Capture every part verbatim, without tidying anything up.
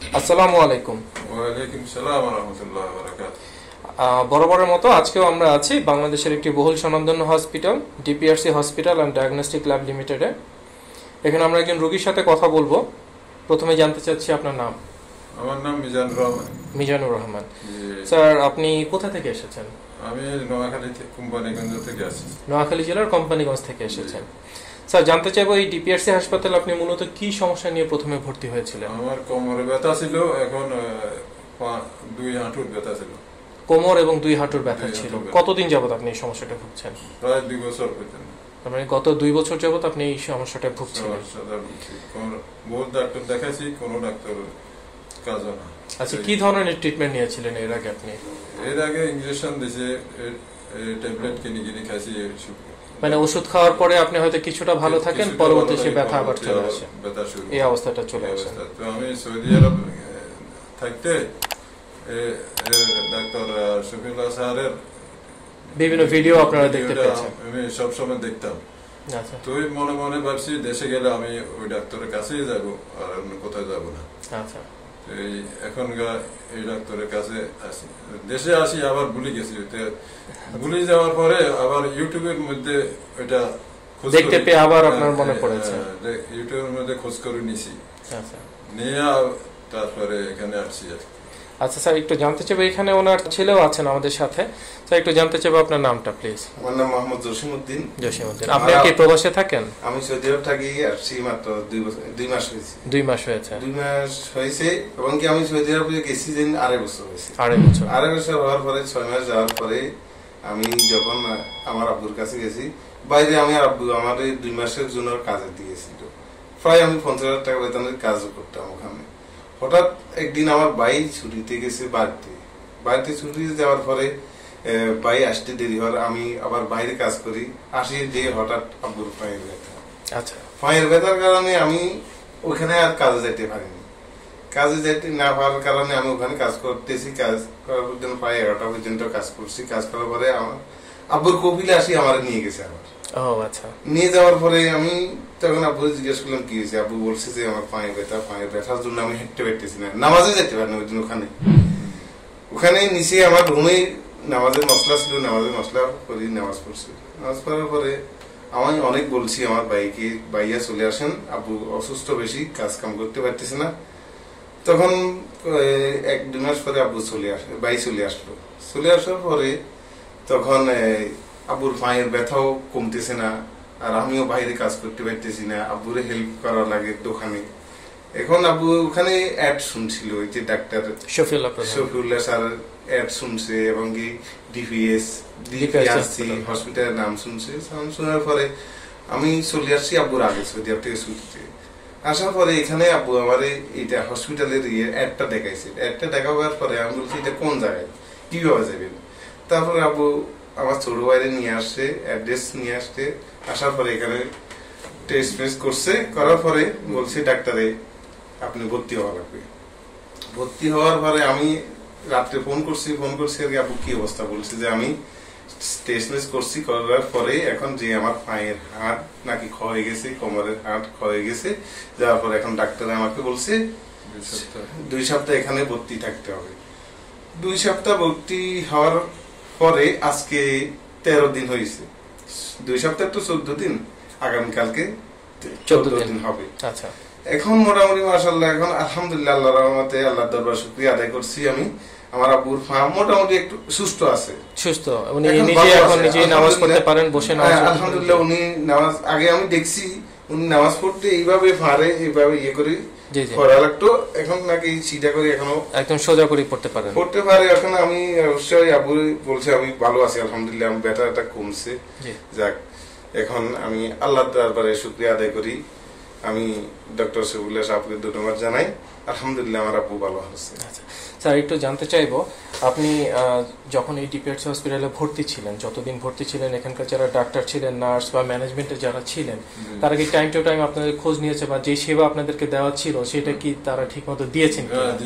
আসসালামু আলাইকুম। ওয়ালাইকুম সালাম ওয়া রাহমাতুল্লাহি ওয়া বারাকাতুহু। বরাবরের মতো আজকেও আমরা আছি বাংলাদেশের একটি বহুল স্বনামধন্য hospital DPRC hospital and diagnostic lab লিমিটেডে। এখানে আমরা একজন রোগীর সাথে কথা বলবো। প্রথমে জানতে চাচ্ছি আপনার নাম। আমার নাম মিজানুর রহমান। মিজানুর রহমান। স্যার, আপনি কোথা থেকে এসেছেন? আমি নোয়াখালী থেকে, কোম্পানিগঞ্জ থেকে আসছি। নোয়াখালী জেলার কোম্পানিগঞ্জ থেকে এসেছেন। স্যার, জানতে চাইবো এই ডিপিআরসি হাসপাতালে আপনি মূলত কি সমস্যা নিয়ে প্রথমে ভর্তি হয়েছিলেন? আমার কোমরে ব্যথা ছিল, এখন দুই হাঁটুর ব্যথা ছিল। কোমর এবং দুই হাঁটুর ব্যথা ছিল। কতদিন যাবত আপনি এই সমস্যাটা ভুগছেন? প্রায় দুই বছর পর্যন্ত। তার মানে গত দুই বছর যাবত আপনি এই সমস্যাটা ভুগছিলেন। বহুত ডাক্তার দেখাইছি, কোনো ডাক্তার কাজ না। আচ্ছা, কি ধরনের ট্রিটমেন্ট নিয়েছিলেন এর আগে আপনি? এর আগে ইনজেকশন দিয়েছে, ট্যাবলেট কিনে কিনে খাইছি। মানে ওষুধ খাওয়ার পরে আপনি হয়তো কিছুটা ভালো থাকেন, পরবর্তীতে ব্যথা আবার চলে আসে, ব্যথা শুরু, এই অবস্থাটা চলে আসে। তো আমি সৌদি আরব থাকতে ডাক্তার শফিউল্লাহ স্যারের বিভিন্ন ভিডিও আপনারা দেখতে পেয়েছেন, আমি সব সময় দেখতাম। আচ্ছা, তো মনে মনে ভাবছি দেশে গেলে আমি ওই ডাক্তারের কাছেই যাব, আর অন্য কোথাও যাব না। আচ্ছা, এই এখনকার এই ডাক্তারের কাছে আসি, দেশে আসি আবার ভুলে গেছি। ভুলে যাওয়ার পরে আবার ইউটিউবের মধ্যে ওইটা দেখতে পেয়ে আবার আপনার মনে পড়েছে, ইউটিউবের মধ্যে খোঁজ করে নিছি, আচ্ছা, নিয়ে তারপরে এখানে আসছি। আচ্ছা স্যার, একটু জানতে চাইবো, এখানে ওনার ছেলেও আছেন আমাদের সাথে। স্যার, একটু জানতে চাইবো আপনার নামটা প্লিজ। আমার নাম মোহাম্মদ জসিমউদ্দিন। জসিমউদ্দিন, আপনি কি প্রবাসে থাকেন? আমি সৌদি আরব থাকি, আসছি মাত্র দুই বছর দুই মাস হয়েছে। দুই মাস হয়েছে দুই মাস হয়েছে এবং কি আমি সৌদি আরবে গেছি যে আড়াই বছর হয়েছে। আড়াই বছর আড়াই বছর হওয়ার পরে ছয় মাস যাওয়ার পরে আমি যখন আমার আব্বুর কাছে গেছি, বাইরে আমি আর আব্বু আমার দুই মাসের জন্য কাজে দিয়েছিল। প্রায় আমি পঞ্চাশ হাজার টাকা বেতনের কাজও করতাম ওখানে। হঠাৎ একদিন আমার ভাই ছুটিতে গেছে বাড়িতে, বাড়িতে ছুটিতে যাওয়ার পরে ভাই আসতে দেরি হওয়ার, আমি আবার বাইরে কাজ করি, আসি দিয়ে হঠাৎ আব্বুর পায়ের ব্যথা। আচ্ছা, পায়ের ব্যথার কারণে আমি ওখানে আর কাজে যেতে পারিনি। কাজে যেতে না পারার কারণে আমি ওখানে কাজ করতেছি, কাজ করার পর্যন্ত প্রায় এগারোটা পর্যন্ত কাজ করছি। কাজ করার পরে আমার আব্বুর কপিলে আসি, আমার নিয়ে গেছে আবার। ও আচ্ছা, নিয়ে যাওয়ার পরে আমি তখন আব্বু জিজ্ঞেস করলাম কি হয়েছে। আব্বু বলছে যে আমার পায়ে ব্যথা, পায়ের ব্যথার জন্য আমি হেঁটে পারতেছি না, নামাজে যেতে পারি না ওই দিন। ওখানে ওখানে নিচে আমার রুমে নামাজের মশলা ছিল, নামাজের মশলা করি, নামাজ পড়ছি। নামাজ পড়ার পরে আমি অনেক বলছি আমার ভাইকে, ভাইয়া চলে আসেন, আব্বু অসুস্থ বেশি, কাজ কাম করতে পারতেছে না। তখন এক দুই মাস পরে আব্বু চলে আসে, ভাই চলে আসলো। চলে আসার পরে তখন আব্বুর পায়ের ব্যথাও কমতেছে না, আর আমিও বাইরে কাজ করতে পারতেছি না, আব্বুরে হেল্প করা লাগে দোকানে। এখন আব্বু ওখানে অ্যাড শুনছিল, ওই যে doctor Shafiullah Shafiullah sir ad শুনছে এবং কি ডিপিএস ডিপিআরসি হসপিটালের নাম শুনছে। শোনার পরে আমি চলে আসছি আব্বুর আগে সৌদি আরব থেকে ছুটিতে। আসার পরে এখানে আব্বু আমার এইটা হসপিটালের ইয়ে অ্যাডটা দেখাইছে। অ্যাডটা দেখাবার পরে আমি বলছি এটা কোন জায়গায়, কিভাবে যাবেন। তারপরে আব্বু আমার ছোট বাইরে নিয়ে আসছে, অ্যাড্রেস নিয়ে আসতে। আসার পরে এখানে টেস্ট ফেস্ট করছে, করার পরে বলছে ডাক্তারে আপনি ভর্তি হওয়া লাগবে। ভর্তি হওয়ার পরে আমি রাত্রে ফোন করছি, ফোন করছি আর কি আব্বু কি অবস্থা, বলছে যে আমি টেস্ট ফেস্ট করছি, করার পরে এখন যে আমার পায়ের হাড় নাকি ক্ষয়ে গেছে, কোমরের হাড় ক্ষয়ে গেছে। যাওয়ার পরে এখন ডাক্তার আমাকে বলছে দুই সপ্তাহ এখানে ভর্তি থাকতে হবে। দুই সপ্তাহ ভর্তি হওয়ার পরে আজকে তেরো দিন হয়েছে। দুই সপ্তাহ তো চোদ্দ দিন, আগামীকালকে চোদ্দ দিন হবে। আচ্ছা, এখন মোটামুটি মাশাআল্লাহ, এখন আলহামদুলিল্লাহ আল্লাহর রহমতে, আল্লাহর দরবার শুকরিয়া আদায় করছি আমি। আমার আব্বুর পা মোটামুটি একটু সুস্থ আছে, সুস্থ, উনি নিজে এখন নিজেই নামাজ পড়তে পারেন, বসে নামাজ। আলহামদুলিল্লাহ উনি নামাজ, আগে আমি দেখছি উনি নামাজ পড়তে এইভাবে পারে, এইভাবে ইয়ে করে পড়া লাগতো, এখন নাকি সিধা করে এখনো একদম সোজা করে পড়তে পারেন, পড়তে পারে। এখন আমি অবশ্যই আব্বু বলছে আমি ভালো আছি আলহামদুলিল্লাহ, আমি ব্যথাটা কমছে। যাক, এখন আমি আল্লাহর দরবারে শুকরিয়া আদায় করি। আমি ডক্টর শফিউল্লাহ সাহেবকে ধন্যবাদ জানাই। আলহামদুলিল্লাহ আমার আব্বু ভালো আছে। স্যার, একটু জানতে চাইবো, আপনি যখন এই ডিপিআরসি হসপিটালে ভর্তি ছিলেন, যতদিন ভর্তি ছিলেন, এখানকার যারা ডাক্তার ছিলেন, নার্স বা ম্যানেজমেন্টের যারা ছিলেন, তারা কি টাইম টু টাইম আপনাদের খোঁজ নিয়েছে বা যে সেবা আপনাদেরকে দেওয়া ছিল সেটা কি তারা ঠিক মতো দিয়েছেন?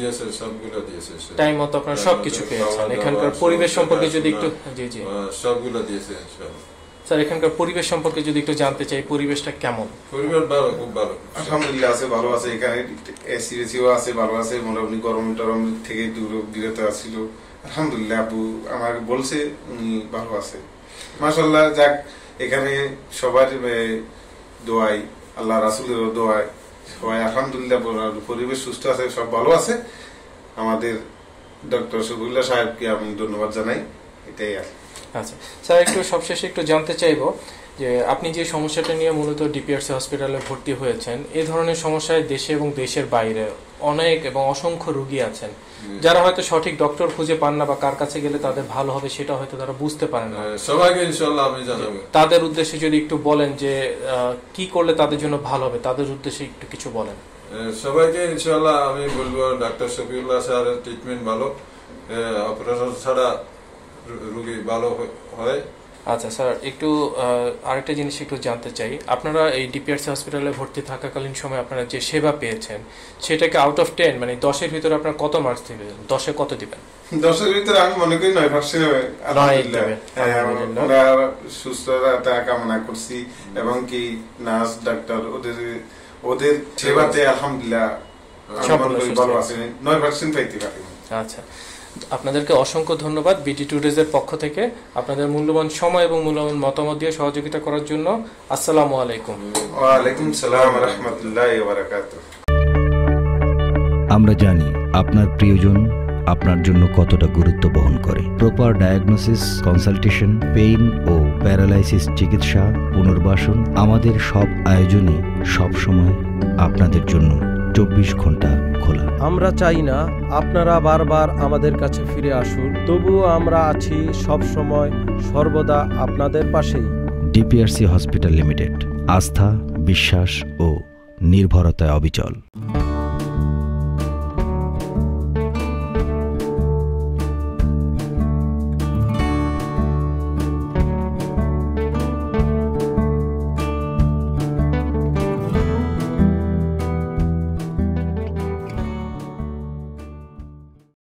টাইম মতো আপনারা সবকিছু পেয়েছেন? এখানকার পরিবেশ সম্পর্কে যদি একটু। জি জি, সবগুলো দিয়েছে। স্যার এখানকার পরিবেশ সম্পর্কে যদি একটু জানতে চাই, পরিবেশটা কেমন? পরিবার ভালো, খুব ভালো, আলহামদুলিল্লাহ আছে, ভালো আছে। এখানে এসি এসিও আছে, ভালো আছে, মোটামুটি গরম টরম থেকে দূর বিরত আছিল। আলহামদুলিল্লাহ আব্বু আমাকে বলছে উনি ভালো আছে, মাশাআল্লাহ। যাক, এখানে সবার দোয়াই, আল্লাহ রাসূলেরও দোয়াই, সবাই আলহামদুলিল্লাহ পরিবেশ সুস্থ আছে, সব ভালো আছে। আমাদের ডক্টর শফিউল্লাহ সাহেবকে আমি ধন্যবাদ জানাই, এটাই আর। আচ্ছা স্যার, একটু সবশেষে একটু জানতে চাইবো যে আপনি যে সমস্যাটা নিয়ে মূলত ডিপিআরসি হসপিটালে ভর্তি হয়েছেন, এই ধরনের সমস্যায় দেশে এবং দেশের বাইরে অনেক এবং অসংখ্য রোগী আছেন যারা হয়তো সঠিক ডক্টর খুঁজে পান না, বা কার কাছে গেলে তাদের ভালো হবে সেটা হয়তো তারা বুঝতে পারেন না। সবাইকে ইনশাআল্লাহ আমি জানাবো। তাদের উদ্দেশ্যে যদি একটু বলেন যে কি করলে তাদের জন্য ভালো হবে, তাদের উদ্দেশ্যে একটু কিছু বলেন। সবাইকে ইনশাআল্লাহ আমি বলবো ডাক্তার শফিউল্লাহ স্যারের ট্রিটমেন্ট ভালো, অপারেশন ছাড়া রোগী ভালো হয়। আচ্ছা স্যার, একটু আরেকটা জিনিস একটু জানতে চাই, আপনারা এই ডিপিআরসি হসপিটালে ভর্তি থাকাকালীন সময় আপনারা যে সেবা পেয়েছেন সেটাকে আউট অফ টেন মানে দশের ভিতরে আপনারা কত মার্কস দিবেন? দশে কত দিবেন? দশের ভিতরে আমি মনে করি নয় পার্সেন্ট হবে। সুস্থতা কামনা করছি, এবং কি নার্স ডাক্তার ওদের ওদের সেবাতে আলহামদুলিল্লাহ ভালো আছে, নয় পার্সেন্ট পাইতে পারি। আচ্ছা, আপনাদেরকে অসংখ্য ধন্যবাদ বিডি টুডেজের পক্ষ থেকে আপনাদের মূল্যবান সময় এবং মূল্যবান মতামত দিয়ে সহযোগিতা করার জন্য। আসসালামু আলাইকুম। ওয়া আলাইকুম সালাম ওয়া রাহমাতুল্লাহি ওয়া বারাকাতুহু। আমরা জানি আপনার প্রিয়জন আপনার জন্য কতটা গুরুত্ব বহন করে। প্রপার ডায়াগনোসিস, কনসালটেশন, পেইন ও প্যারালাইসিস চিকিৎসা, পুনর্বাসন, আমাদের সব আয়োজনে সব সময় আপনাদের জন্য চব্বিশ ঘন্টা খোলা। আমরা চাই না আপনারা বারবার আমাদের কাছে ফিরে আসুন, তবুও আমরা আছি সব সময় সর্বদা আপনাদের পাশেই। ডিপিআরসি হসপিটাল লিমিটেড, আস্থা, বিশ্বাস ও নির্ভরতায় অবিচল।